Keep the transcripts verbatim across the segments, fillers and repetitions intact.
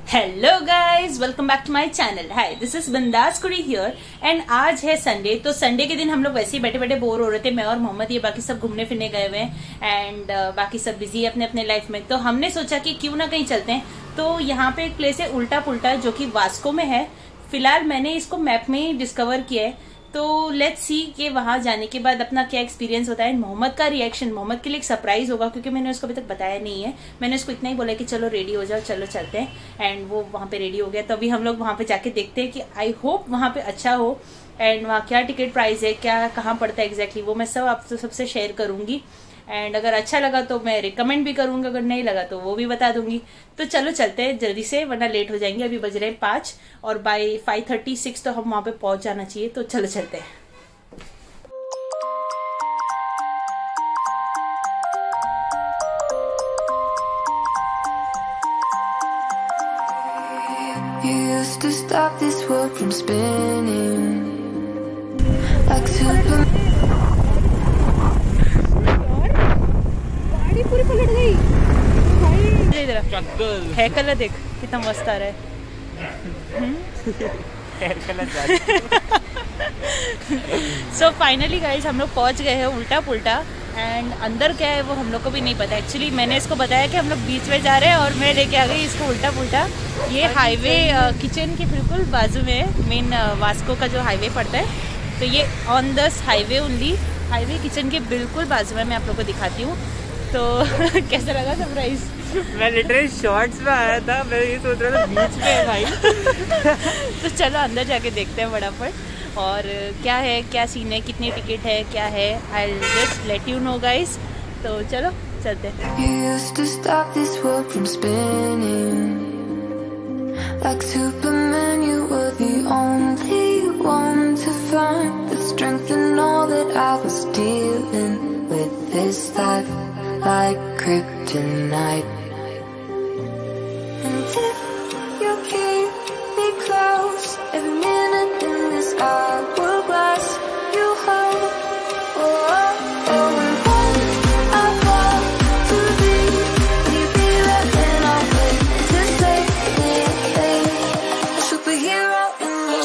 Hello guys, welcome back to my channel. Hi, this is Bindass Kudi here and आज है Sunday. तो Sunday के दिन हम लोग वैसे ही बैठे बैठे बोर हो रहे थे। मैं और मोहम्मद, ये बाकी सब घूमने फिरने गए हुए हैं एंड uh, बाकी सब बिजी है अपने अपने लाइफ में। तो हमने सोचा कि क्यों ना कहीं चलते हैं। तो यहाँ पे एक प्लेस है उल्टा पुल्टा, जो कि वास्को में है। फिलहाल मैंने इसको मैप में ही डिस्कवर किया है। तो लेट्स सी कि वहां जाने के बाद अपना क्या एक्सपीरियंस होता है। मोहम्मद का रिएक्शन, मोहम्मद के लिए एक सरप्राइज होगा क्योंकि मैंने उसको अभी तक बताया नहीं है। मैंने उसको इतना ही बोला कि चलो रेडी हो जाओ, चलो चलते हैं। एंड वो वहां पे रेडी हो गया। तो अभी हम लोग वहां पे जाके देखते हैं कि आई होप वहां पे अच्छा हो एंड वहाँ क्या टिकट प्राइस है, क्या कहाँ पड़ता है एग्जैक्टली, वो मैं सब आपसे सबसे शेयर करूंगी। एंड अगर अच्छा लगा तो मैं रिकमेंड भी करूंगी, अगर नहीं लगा तो वो भी बता दूंगी। तो चलो चलते हैं जल्दी से, वरना लेट हो जाएंगे। अभी बज रहे हैं पाँच और बाई फाइव थर्टी सिक्स तो हम वहां पे पहुंच जाना चाहिए। तो चलो चलते हैं। You used to stop this world from spinning like Superman. गाड़ी पूरी पलट गई। इधर है कलर, देख कितना मस्त आ रहा है। Hair colour. So finally guys हम लोग पहुंच गए हैं उल्टा पुल्टा। एंड अंदर क्या है वो हम लोग को भी नहीं पता। एक्चुअली मैंने इसको बताया कि हम लोग बीच में जा रहे हैं और मैं लेके आ गई इसको उल्टा पुल्टा। ये हाईवे किचन के बिल्कुल बाजू में है, मेन वास्को का जो हाईवे पड़ता है। तो ये ऑन दस हाईवे ओनली, हाईवे किचन के बिल्कुल बाजू में मैं आप लोग को दिखाती हूँ। तो कैसा लगा सरप्राइज? मैं लिटरली शॉर्ट्स में आया था, मैं ये सोच रहा था बीच में है भाई। तो चलो अंदर जाके देखते हैं फटाफट और क्या है, क्या सीन है, कितनी टिकट है, क्या है। I will just let you know guys. तो चलो चलते हैं। You used to stop this world from spinning like Superman. You were the only one to find the strength in all that I was dealing with. This life like kryptonite. And if you keep me close, every minute in this hourglass you hold. Oh, oh, oh. And when I fall to leave, will you be there? Then I'll wait to save me, a superhero in me.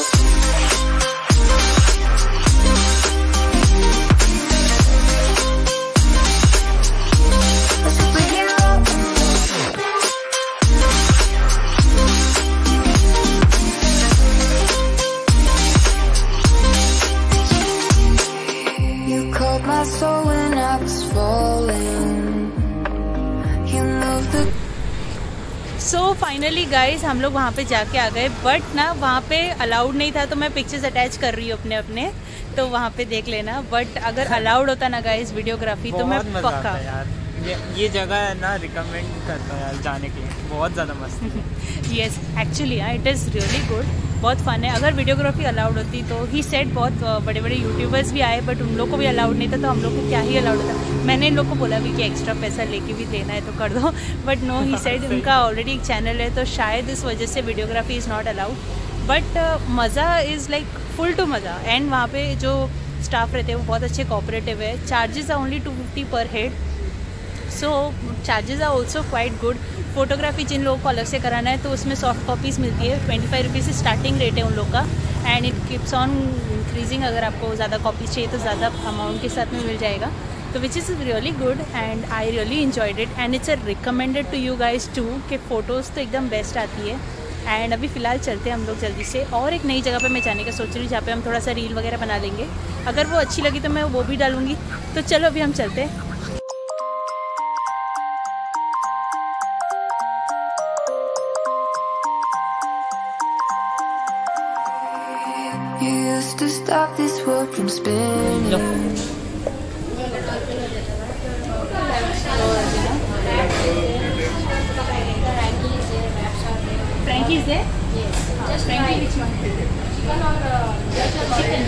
My soul when I was falling. You moved the. So finally guys हम लोग वहाँ पे जाके आ गए, but ना वहाँ पे allowed नहीं था। तो मैं पिक्चर्स अटैच कर रही हूँ अपने अपने, तो वहाँ पे देख लेना। बट अगर अलाउड होता ना गाइज वीडियोग्राफी, तो मैं पक्का यार ये, ये जगह है ना, रिकमेंड करता हूँ यार जाने के लिए, बहुत ज़्यादा मस्त है। Yes actually it is really good, बहुत फन है। अगर वीडियोग्राफी अलाउड होती तो ही सेड बहुत बड़े बड़े यूट्यूबर्स भी आए, बट उन लोग को भी अलाउड नहीं था। तो हम लोग को क्या ही अलाउड होता। मैंने इन लोग को बोला भी कि एक्स्ट्रा पैसा लेके भी देना है तो कर दो, बट नो, ही सेड उनका ऑलरेडी एक चैनल है तो शायद इस वजह से videography is not allowed. But मज़ा इज़ लाइक फुल टू मज़ा। एंड वहाँ पे जो स्टाफ रहते हैं वो बहुत अच्छे कोऑपरेटिव है। Charges are only two fifty per head, so charges are also quite good. Photography जिन लोगों को अलग से कराना है तो उसमें सॉफ्ट कॉपीज़ मिलती है। ट्वेंटी फाइव रुपीज़ से स्टार्टिंग रेट है उन लोग का and it keeps on increasing. अगर आपको ज़्यादा कॉपीज चाहिए तो ज़्यादा अमाउंट के साथ में मिल जाएगा। तो which is really good and I really enjoyed it and it's a recommended to you guys too कि फ़ोटोज़ तो एकदम बेस्ट आती है। एंड अभी फ़िलहाल चलते हैं हम लोग जल्दी से। और एक नई जगह पर मैं जाने का सोच रही हूँ जहाँ पे हम थोड़ा सा रील वगैरह बना लेंगे। अगर वो अच्छी लगी तो मैं वो भी डालूँगी। तो चलो अभी हम चलते हैं। You used to stop this world from spinning. Frankie is there? Yes. Just Frankie, which one? Chicken or uh, chicken?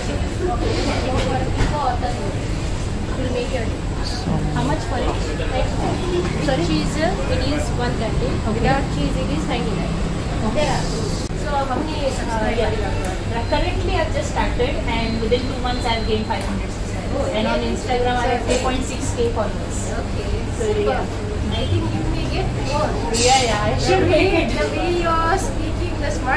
We'll make it. How much for it? Sorry? Cheese, it is one thirty. Okay. Without cheese, it is ninety-nine. Okay. So how many subscribers? Uh, currently, I've just started, and within two months, I've gained five hundred subscribers. Oh, and on Instagram, I have three point six K followers. Okay. So yeah. I think you may get more. Yeah, yeah, I should make it. The way you're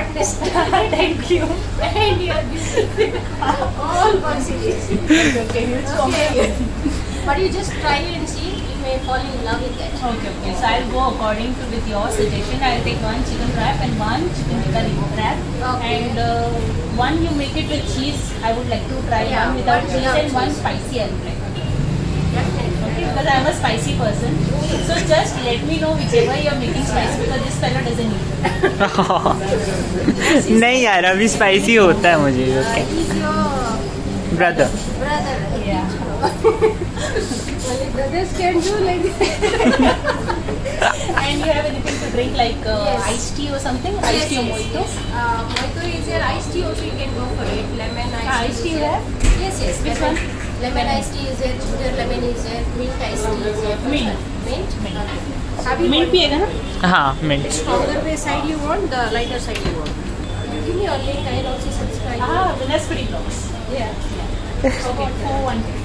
Thank you. And you are beautiful. All one series. Okay, it's okay. But you just try and see, you may fall in love with that. Okay, okay. So I'll go according to with your suggestion. I'll take one chicken wrap and one chicken tikka wrap. Okay. And uh, one you make it with cheese. I would like to try Yeah, one without one cheese without and one cheese. spicy. I would like. Definitely. Okay, because I'm a spicy person. So just let me know whichever you're making spicy because this fellow doesn't eat. नहीं यार अभी spicy होता है मुझे. Okay He's your brother. brother. Yeah. Only brothers can do like that. And you have anything to drink like uh, Yes. iced tea or something? Iced tea or mojito? Yes. Uh, mojito is there. Iced tea also you can go for it. Lemon iced Ah, tea. iced is tea you there. have? Yes, yes. Which lemon, one? Lemon iced tea is there. Ginger lemon is there. Mint iced tea is there. Mint. Mint. Mint. Have you Mint want पिएगा ना? हाँ mint. the stronger way side you want, the lighter side you want. You give me your link. I will also subscribe. Ah, that's pretty close. Yeah. Okay, four one two.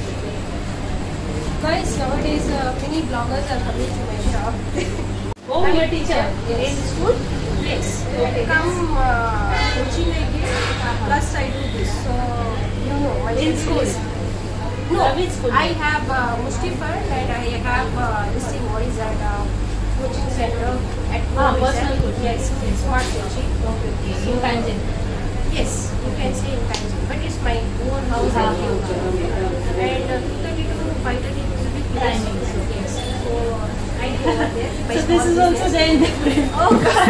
Guys, nowadays uh, many bloggers are coming to my shop. Oh, you're a teacher. Yes. In school? Yes. Come uh, coaching I give. Plus I do this. So you know my In schedule school? is- No, Uh, which school? I have uh, Mustafa and I have uh, this thing. What is that? Uh, coaching center at Ah, home. personal coaching. Yes, smart coaching. Okay, okay. In Panjin. Yes, you can say in Panjin, but it's my own house. Ah, I give. okay. And uh, two thirty to five thirty is a bit close. Timings, okay. Yes. So I go over there. My So this small is also business. there in the Oh God.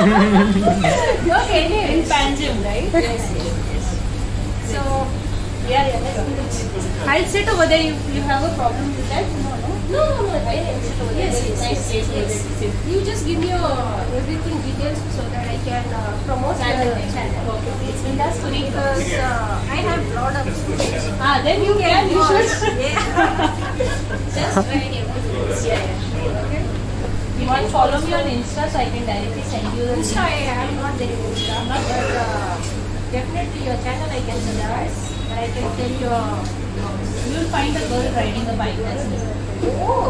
Okay, in anyways. Panjim, right? Yes, yes, yes. So Yeah, yeah. Let's I'll sit over there. You you have a problem with that? No, no. no, no, no. I will sit over there. Yes, There is yes, nice yes, space. yes, yes. You just give me your everything details so that I can uh, promote Channel. the channel. Okay, it's Vindas Puri. Because uh, I have lot of students. Ah, then you can. You should. Yeah. Just try everything. Yeah, yeah. Okay. You want to follow me on Insta so I can directly send you the Insta, I am not there in Insta, but uh, definitely your channel I can suggest. And I can tell your blogs. You will find a girl riding a bike. That's me. Oh.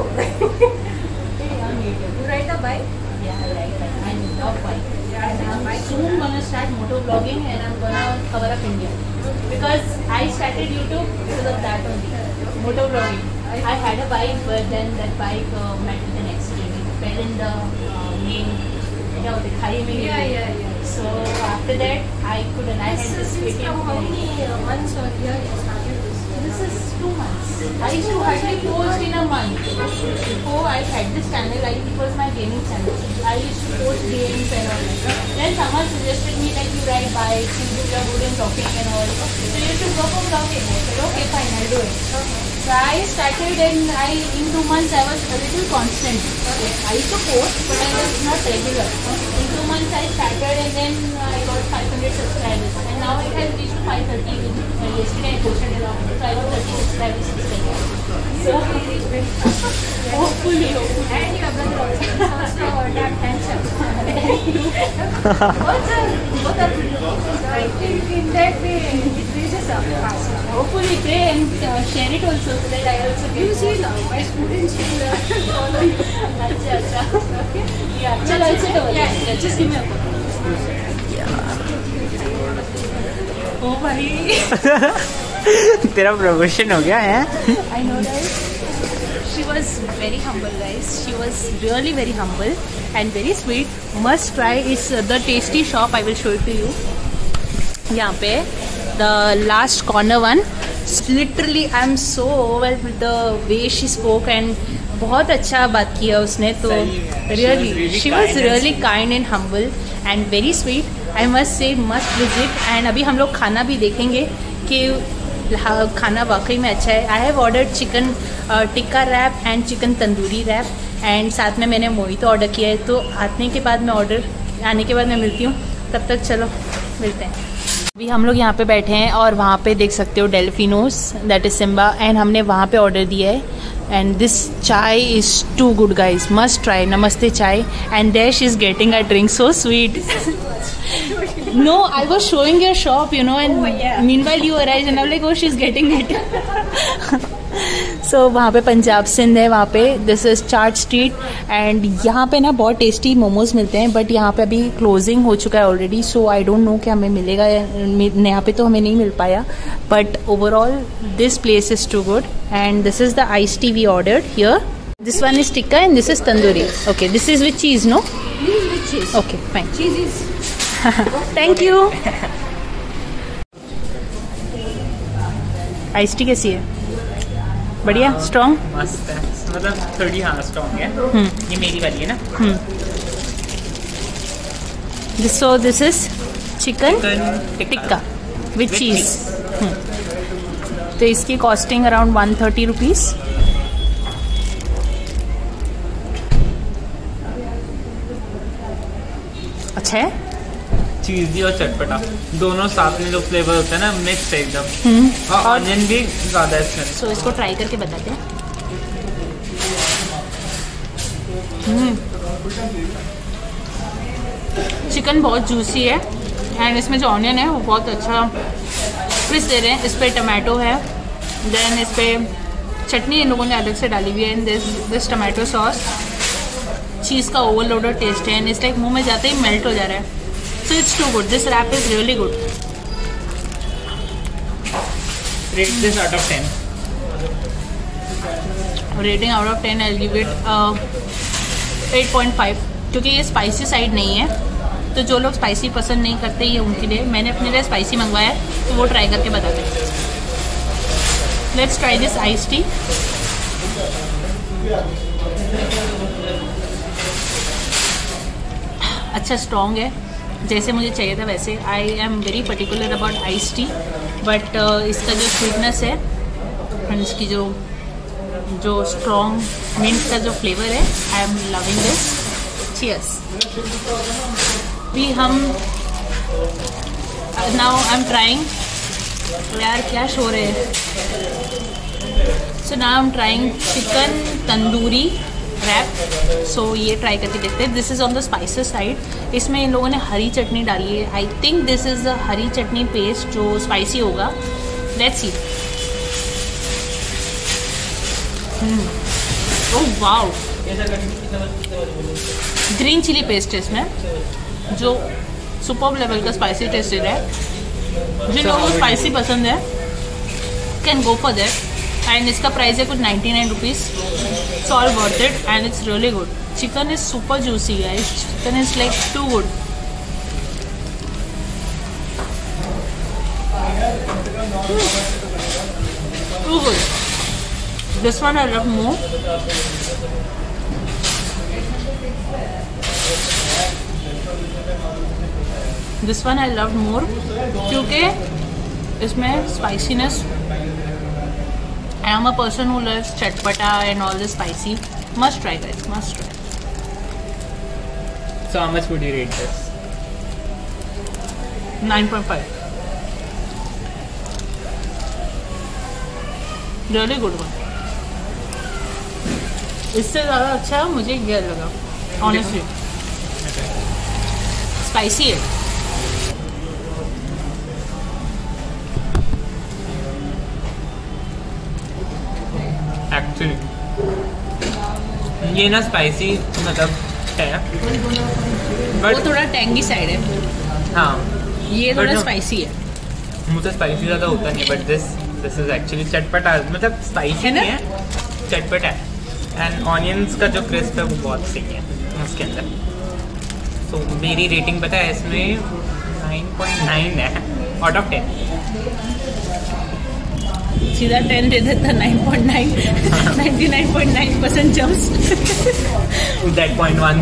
On YouTube. You ride the bike? Yeah, I like that. I love bike. Yeah, I And like I'm bike. soon gonna start motor vlogging and I'm gonna cover up India. Because I started YouTube because of that only. Motor vlogging. I had a bike, but then that bike uh, met with an accident. It fell in the uh, main, you know, the खाई में गिर Yeah, गई. yeah, yeah. So after that, I couldn't. I This had is this since waiting from how period. many uh, months or year you started this? This is two months. I used to hardly post in a month. Before I had this channel, I, it was my gaming channel. I used to post games and all that. Then someone suggested me that you ride bikes, you do your good in talking and all. So you should go for vlogging. I said, okay, fine, I'll do it. So I started and I, in two months I was a little constant. I used to post, but I was not regular. In two months I started and then I got five hundred subscribers. And now it has reached to five thirty. Uh, yesterday I posted it on. So I got thirty subscribers yesterday. So hopefully, hopefully. And your brother also is also that handsome. Both are, both are pretty. So I think in that way it reaches up fast. Hopefully pray and uh, share it also so that I also You get see now, my students will uh, follow you. Acha, acha. Okay. Yeah. Chalo, I'll sit over there. Yeah, just give me a call. Oh भाई. तेरा promotion हो गया है. I know that. She was very humble, guys. She was really very humble and very sweet. Must try is uh, the tasty shop. I will show it to you. यहाँ पे the last corner one. Literally, I am so overwhelmed with the way she spoke and बहुत अच्छा बात किया उसने तो really she was really kind and humble and very sweet. I must say must visit and अभी हम लोग खाना भी देखेंगे कि हाँ, खाना वाकई में अच्छा है. I have order chicken tikka wrap and chicken tandoori wrap and साथ में मैंने मोहितो ऑर्डर किया है. तो आने के बाद मैं ऑर्डर आने के बाद मैं मिलती हूँ. तब तक चलो मिलते हैं. अभी हम लोग यहाँ पे बैठे हैं और वहाँ पे देख सकते हो Delfinos that is Simba and हमने वहाँ पे ऑर्डर दिया है. And this chai is too good guys must try. Namaste chai and there she is getting a drink so sweet. No, I was showing your shop, you know, and Oh, yeah. meanwhile you arrived and I'm like, oh, she's getting it. So so, वहाँ पे पंजाब सिंध है, वहाँ पे this is chaat street and यहाँ पे ना बहुत tasty momos मिलते हैं, बट यहाँ पे अभी क्लोजिंग हो चुका है already, so I don't know कि हमें मिलेगा या यहाँ पे तो हमें नहीं मिल पाया, but overall this place is too good and this is the ice tea we ordered here. This one is tikka and this is tandoori. Okay, this is with cheese, no? This is with cheese. Okay, fine. Cheese is. Thank you. Ice tea कैसी है? बढ़िया, strong, मस्त है, मतलब थोड़ी हाँ strong है. ये मेरी वाली है ना. This so this is chicken tikka tikka with cheese. तो इसकी costing around one thirty rupees. अच्छा है, चीजी और चटपटा दोनों साथ में जो फ्लेवर होता है ना, मिक्स है एकदम. और ऑनियन भी ज्यादा है इसमें. सो इसको ट्राई करके बताते हैं. चिकन बहुत जूसी है एंड इसमें जो ऑनियन है वो बहुत अच्छा क्रिस्प दे रहे हैं. इस पर टमाटो है, देन इस पर चटनी इन लोगों ने अलग से डाली हुई है, and this this tomato sauce. Cheese का ओवरलोडेड टेस्ट है एंड इस लाइक मुंह में जाते ही मेल्ट हो जा रहा है. So it's too good. This wrap is really good. Rate this out of ten. Rating out of ten I give it eight point five, क्योंकि ये स्पाइसी साइड नहीं है, तो जो लोग स्पाइसी पसंद नहीं करते ये उनके लिए. मैंने अपने लिए स्पाइसी मंगवाया है, तो वो ट्राई करके बताते हैं. Let's try this ice tea. अच्छा स्ट्रॉन्ग है, जैसे मुझे चाहिए था वैसे. I am very particular about ice tea, but इसका जो स्वीटनेस है एंड इसकी जो जो स्ट्रॉन्ग मिंट का जो फ्लेवर है, I am loving this. Cheers. भी हम नाउ आई एम ट्राइंग. यार क्या शो रहे हैं. So now I am trying chicken tandoori wrap. So ये ट्राई करके देखते हैं. This is on the spices side. इसमें इन लोगों ने हरी चटनी डाली है. I think this is the hari chutney paste जो स्पाइसी होगा. Let's see. Oh wow, green chilli paste है इसमें जो सुपर लेवल का स्पाइसी टेस्ट दे रहा है. जिन लोगों को स्पाइसी पसंद है can go for that. And इसका प्राइस है कुछ ninety nine rupees. It's all worth it and it's really good. Chicken is super juicy guys. Chicken is like too good. Too good. This one I love more. This one I love more क्योंकि इसमें spiciness. I am a person who loves chatpata and all this spicy. Must try guys, must try. So how much would you rate this? nine point five. Really good one. इससे ज़्यादा अच्छा मुझे ये लगा honestly. Spicy है. Actually ये ना spicy मतलब है, वो थोड़ा टैंगी साइड है. हाँ ये थोड़ा स्पाइसी है. मुझे स्पाइसी ज़्यादा होता नहीं, but this this is actually चटपटा. मतलब स्पाइसी नहीं है, चटपटा है. एंड ऑनियंस का जो क्रिस्प है वो बहुत सही है उसके अंदर. सो so, मेरी रेटिंग पता है इसमें नाइन पॉइंट नाइन है आउट ऑफ टेन. सीधा टेन दे देता. Nine point nine. Ninety nine point nine percent germs. That point one.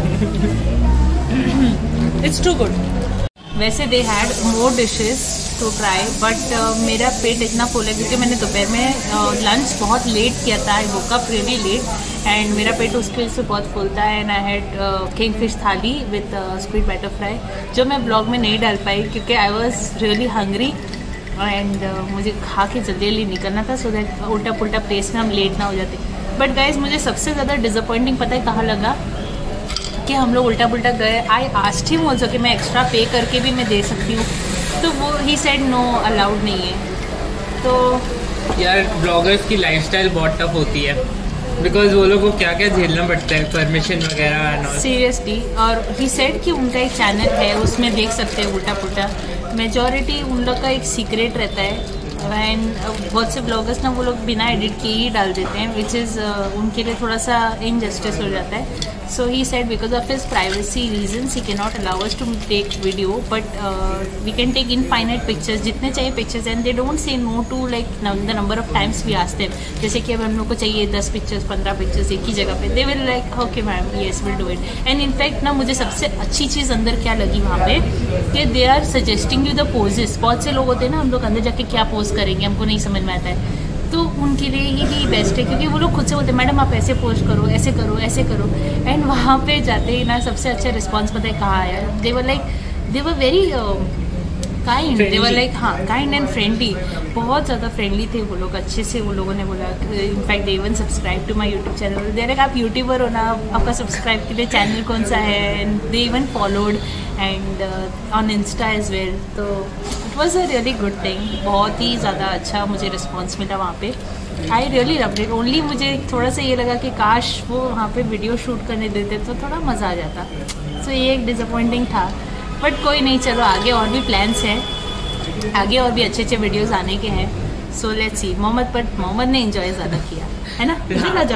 It's too good. वैसे they had more dishes to try, but मेरा पेट इतना फुल है क्योंकि मैंने दोपहर में लंच uh, बहुत लेट किया था. I woke up really late and मेरा पेट उसकी वजह से बहुत फुल था. And I had king fish thali with squid batter fry, जो मैं ब्लॉग में नहीं डाल पाई क्योंकि I was really hungry and uh, मुझे खा के जल्दी जल्दी निकलना था, सो दैट उल्टा पुल्टा प्लेस में हम लेट ना हो जाते. बट गाइज मुझे सबसे ज़्यादा डिसअपॉइंटिंग पता है कहाँ लगा कि हम लोग उल्टा पुल्टा गए. आई आस्क्ड हिम ऑल्सो कि मैं एक्स्ट्रा पे करके भी मैं दे सकती हूँ, तो वो ही सेड नो अलाउड नहीं है. तो यार ब्लॉगर्स की लाइफस्टाइल बहुत टफ होती है, बिकॉज वो लोग को क्या क्या झेलना पड़ता है, परमिशन वगैरह। सीरियसली, और ही सेड कि उनका एक चैनल है, उसमें देख सकते हैं उल्टा पुल्टा। मेजॉरिटी उन लोग का एक सीक्रेट रहता है, एंड बहुत से ब्लॉगर्स ना वो लोग बिना एडिट किए ही डाल देते हैं, विच इज़ uh, उनके लिए थोड़ा सा इनजस्टिस हो जाता है। So he said because of his privacy reasons he can not allow us to take video, but we can take infinite pictures, जितने चाहिए pictures, and they don't say no to like the number of times we ask them. जैसे कि अब हम लोग को चाहिए दस पिक्चर्स पंद्रह पिक्चर्स एक ही जगह पे, they will like okay ma'am yes will do it. And in fact ना मुझे सबसे अच्छी चीज़ अंदर क्या लगी वहाँ पे कि they are suggesting you the poses. बहुत से लोग होते हैं ना, हम लोग अंदर जाके क्या पोज करेंगे हमको नहीं समझ में आता है, तो उनके लिए यही बेस्ट है, क्योंकि वो लोग खुद से बोलते हैं मैडम आप ऐसे पोस्ट करो, ऐसे करो, ऐसे करो। एंड वहाँ पे जाते ही ना सबसे अच्छा रिस्पॉन्स पता है कहाँ आया, they were like they were very kind, they were like हाँ काइंड एंड फ्रेंडली, बहुत ज़्यादा फ्रेंडली थे वो लोग, अच्छे से वो लोगों ने बोला। In fact they even subscribe to my YouTube channel, they like आप यूट्यूबर हो ना, आपका सब्सक्राइब के लिए चैनल कौन सा है, and they even followed and on Insta as well. तो it was a really good thing, बहुत ही ज़्यादा अच्छा मुझे रिस्पॉन्स मिला वहाँ पे। I really loved it. Only मुझे थोड़ा सा ये लगा कि काश वो वहाँ पे वीडियो शूट करने देते तो थोड़ा मज़ा आ जाता। सो so, ये एक डिसअपॉइंटिंग था, बट कोई नहीं, चलो आगे और भी प्लान्स हैं, आगे और भी अच्छे अच्छे वीडियोस आने के हैं। So let's see. मोहम्मद पर मोहम्मद ने एंजॉय ज़्यादा किया है ना, इधर आ जा।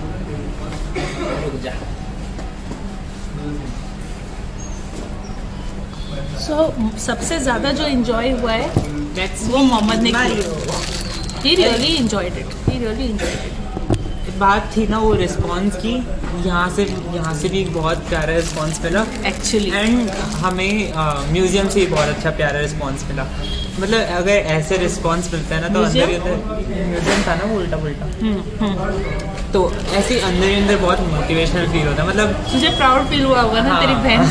सो so, सबसे ज़्यादा जो एंजॉय हुआ है वो मोहम्मद ने किया। He really enjoyed it. He really enjoyed it. बात थी ना वो रिस्पॉन्स की, यहाँ से यहाँ से भी बहुत प्यारा रिस्पॉन्स मिला एक्चुअली, एंड हमें म्यूजियम से भी बहुत अच्छा प्यारा रिस्पॉन्स मिला। मतलब अगर ऐसे रिस्पॉन्स मिलता है ना तो अंदर ही अंदर, म्यूजियम था ना वो उल्टा पुल्टा, तो ऐसे ही अंदर ही अंदर बहुत मोटिवेशनल फील होता है। मतलब तुझे प्राउड फील हुआ होगा ना, हाँ, तेरी बहन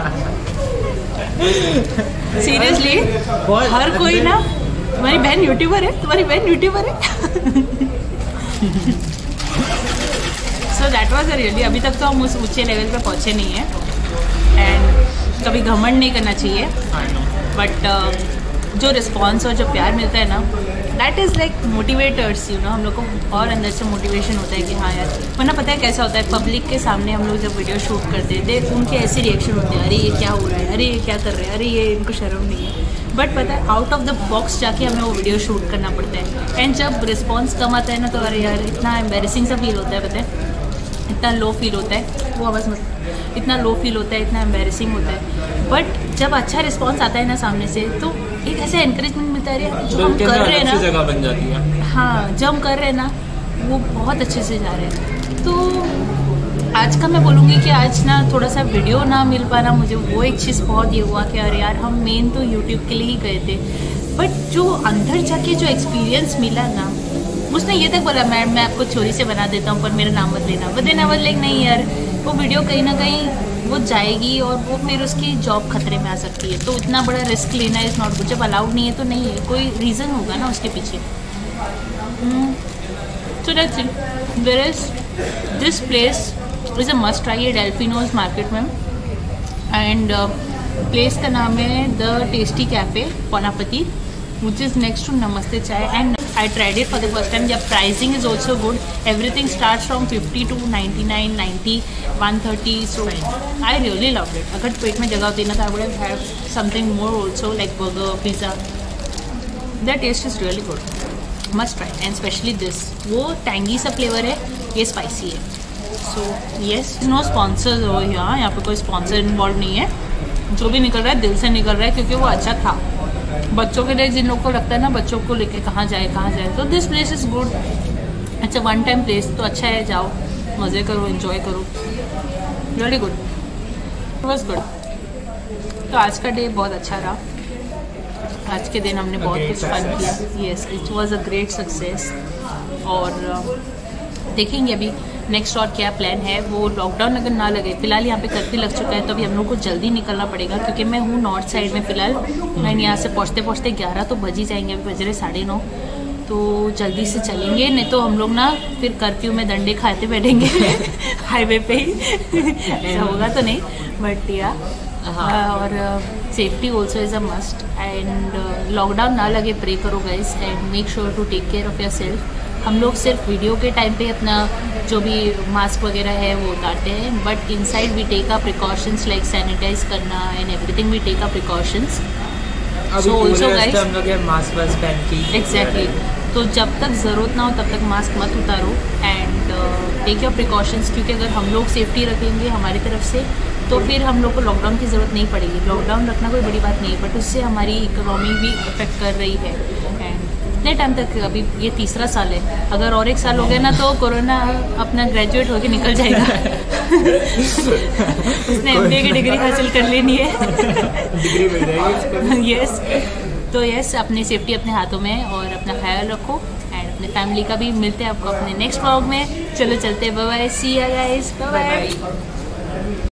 सीरियसली हर कोई ना, तुम्हारी बहन यूट्यूबर है, तुम्हारी बहन यूट्यूबर है। सो दैट वाज रियली, अभी तक तो हम उस ऊंचे लेवल पे पहुंचे नहीं हैं, एंड कभी घमंड नहीं करना चाहिए, बट uh, जो रिस्पॉन्स और जो प्यार मिलता है ना, that is like motivators, you know. हम लोग को और अंदर से मोटिवेशन होता है कि हाँ यार, वरना पता है कैसा होता है, पब्लिक के सामने हम लोग जब वीडियो शूट करते हैं उनके ऐसे रिएक्शन होते हैं, अरे ये क्या हो रहा है, अरे ये क्या कर रहे हैं, अरे ये इनको शर्म नहीं है। बट पता है आउट ऑफ द बॉक्स जाके हमें वो वीडियो शूट करना पड़ता है, एंड जब रिस्पॉन्स कम आता है ना तो अरे यार इतना एम्बेरसिंग सा फील होता है, पता है इतना लो फील होता है, वो आवाज़ मत, इतना लो फील होता है, इतना एम्बेरसिंग होता है। बट जब अच्छा रिस्पॉन्स आता है ना सामने से, तो एक ऐसा एनकरेजमेंट मिलता है, जो हम कर रहे हैं ना, जगह बन जाती है। हाँ, जो हम कर रहे हैं ना वो बहुत अच्छे से जा रहे हैं। तो आज का मैं बोलूँगी कि आज ना थोड़ा सा वीडियो ना मिल पाना, मुझे वो एक चीज़ बहुत ये हुआ कि अरे यार हम मेन तो यूट्यूब के लिए ही गए थे, बट जो अंदर जाके जो एक्सपीरियंस मिला ना, उसने ये तक बोला मैम मैं आपको चोरी से बना देता हूँ पर मेरा नाम मत लेना, but then I was like नहीं यार, वो वीडियो कहीं ना कहीं वो जाएगी और वो फिर उसकी जॉब खतरे में आ सकती है, तो इतना बड़ा रिस्क लेना इज़ नॉट गुड। जब अलाउड नहीं है तो नहीं है, कोई रीज़न होगा ना उसके पीछे। So that's it. There is this place is a must try, ये डेल्फिनोज मार्केट में, एंड प्लेस का नाम है the tasty cafe Panapati, which is next to Namaste Chai, and I tried it for the first time. The pricing is also good. Everything starts from fifty to ninety-nine, ninety, one thirty. So I really loved it. अगर पेट में जगह होती ना तो I would have had something more also like burger, pizza. The taste is really good. Must try, and especially this. वो tangy सा flavor है, ये spicy है. So yes, no sponsors हो यहाँ, यहाँ पे कोई sponsor involved नहीं है. जो भी निकल रहा है दिल से निकल रहा है, क्योंकि वो अच्छा था। बच्चों के लिए जिन लोगों को लगता है ना बच्चों को लेके कहाँ जाए कहाँ जाए, तो दिस प्लेस इज़ गुड। अच्छा वन टाइम प्लेस तो अच्छा है, जाओ मज़े करो, एंजॉय करो, really good, it was good. तो आज का डे बहुत अच्छा रहा, आज के दिन हमने बहुत कुछ फन किया। Yes, it was a great success. और देखेंगे अभी नेक्स्ट और क्या प्लान है। वो लॉकडाउन अगर ना लगे, फिलहाल यहाँ पे कर्फ्यू लग चुका है तो अभी हम लोग को जल्दी निकलना पड़ेगा, क्योंकि मैं हूँ नॉर्थ साइड में फ़िलहाल। मैं यहाँ से पहुँचते पहुँचते ग्यारह तो बज ही जाएंगे, अभी बज रहे साढ़े नौ, तो जल्दी से चलेंगे, नहीं तो हम लोग ना फिर कर्फ्यू में डंडे खाते बैठेंगे हाईवे पे ही। ऐसा होगा तो नहीं, बट या हाँ। और safety also is a must and lockdown ना लगे प्रे करो guys and make sure to take care of your self. हम लोग सिर्फ वीडियो के टाइम पे अपना जो भी मास्क वगैरह है वो उतारते हैं, but inside we take a precautions like sanitize करना and everything we take a precautions. So also guys हम लोग ये मास्क वास्क पहन के एग्जैक्टली, तो जब तक ज़रूरत ना हो तब तक मास्क मत उतारो एंड टेक योर प्रिकॉशंस, क्योंकि अगर हम लोग सेफ्टी रखेंगे हमारी तरफ से तो फिर हम लोग को लॉकडाउन की ज़रूरत नहीं पड़ेगी। लॉकडाउन रखना कोई बड़ी बात नहीं है, बट उससे हमारी इकोनॉमी भी अफेक्ट कर रही है एंड इतने टाइम तक, अभी ये तीसरा साल है, अगर और एक साल हो गया ना तो कोरोना अपना ग्रेजुएट होके निकल जाएगा। उसने एमबीए की डिग्री हासिल कर लेनी है। डिग्री मिल जाएगी। यस, तो यस अपनी सेफ्टी अपने हाथों में है और अपना ख्याल रखो एंड अपने फैमिली का भी। मिलते हैं आपको अपने नेक्स्ट व्लॉग में। चलो चलते, bye bye, see you guys, bye bye.